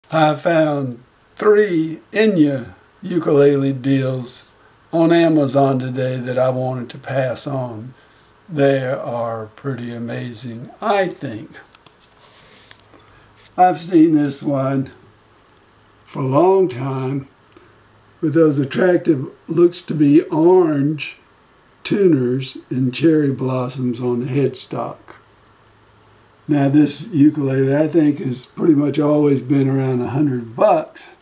I found 3 Enya ukulele deals on Amazon today that I wanted to pass on. They are pretty amazing, I think. I've seen this one for a long time with those attractive, looks to be orange tuners and cherry blossoms on the headstock. Now this ukulele I think has pretty much always been around $100.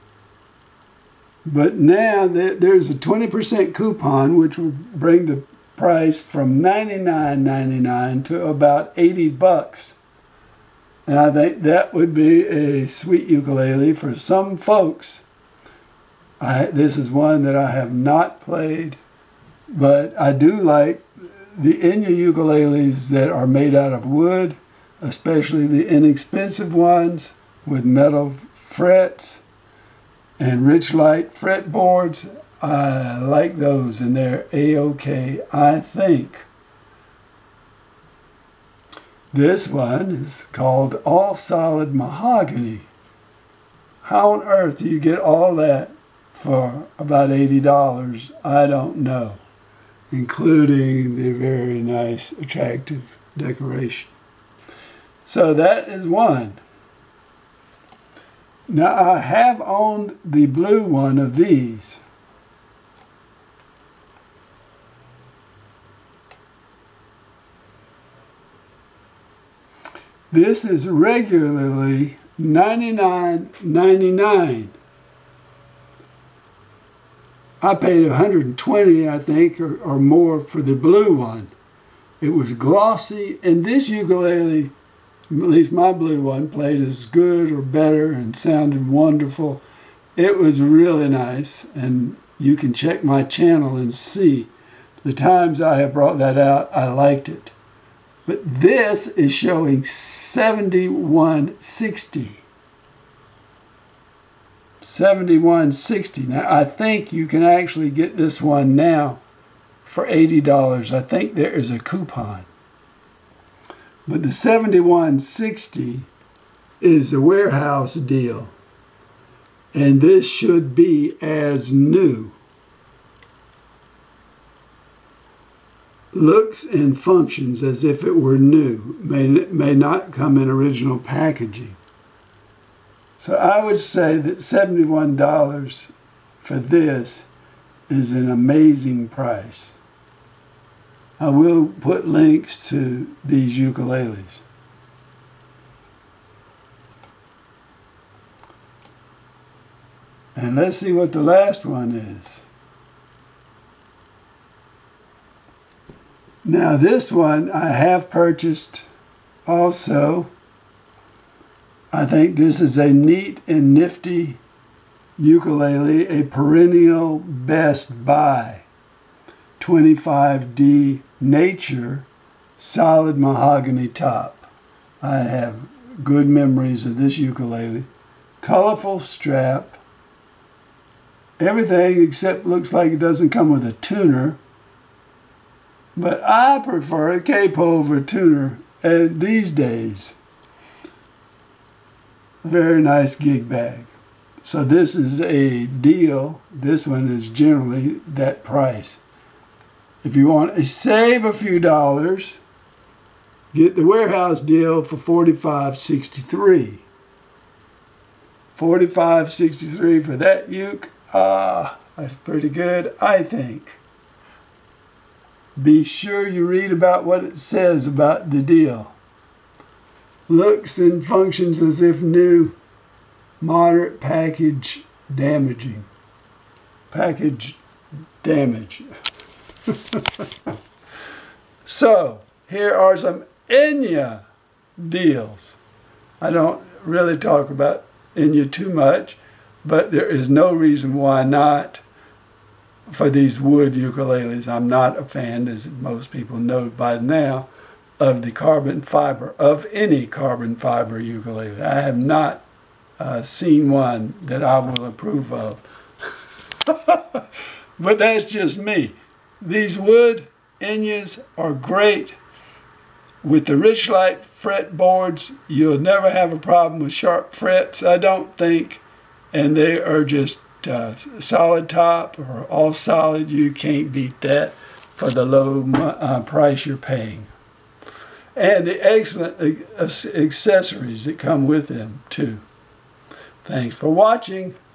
But now there's a 20% coupon which will bring the price from $99.99 to about $80. And I think that would be a sweet ukulele for some folks. This is one that I have not played, but I do like the Enya ukuleles that are made out of wood, especially the inexpensive ones with metal frets and rich light fretboards. I like those and they're A-OK, I think. This one is called All Solid Mahogany. How on earth do you get all that for about $80? I don't know, including the very nice, attractive decoration. So that is one. Now I have owned the blue one of these. This is regularly $99.99. I paid $120, I think, or more for the blue one. It was glossy, and this ukulele, at least my blue one, played as good or better and sounded wonderful. It was really nice, and you can check my channel and see the times I have brought that out. I liked it. But this is showing $71.60. $71.60. Now I think you can actually get this one now for $80. I think there is a coupon. But the $71.60 is the warehouse deal. And this should be as new. Looks and functions as if it were new. May not come in original packaging. So I would say that $71 for this is an amazing price. I will put links to these ukuleles. And let's see what the last one is. Now this one I have purchased also. I think this is a neat and nifty ukulele, a perennial best buy. 25D Nature solid mahogany top. I have good memories of this ukulele. Colorful strap. Everything except looks like it doesn't come with a tuner. But I prefer a capo over a tuner these days. Very nice gig bag. So this is a deal. This one is generally that price. If you want to save a few dollars, get the warehouse deal for $45.63. $45.63 for that uke. That's pretty good, I think. Be sure you read about what it says about the deal. Looks and functions as if new. Moderate package damaging. Package damage. So, here are some Enya deals. I don't really talk about Enya too much, but there is no reason why not for these wood ukuleles. I'm not a fan, as most people know by now, of the carbon fiber, of any carbon fiber ukulele. I have not seen one that I will approve of. But that's just me. These wood Enyas are great with the Richlite fretboards, you'll never have a problem with sharp frets, I don't think. And they are just solid top or all solid. You can't beat that for the low price you're paying. And the excellent accessories that come with them too. Thanks for watching.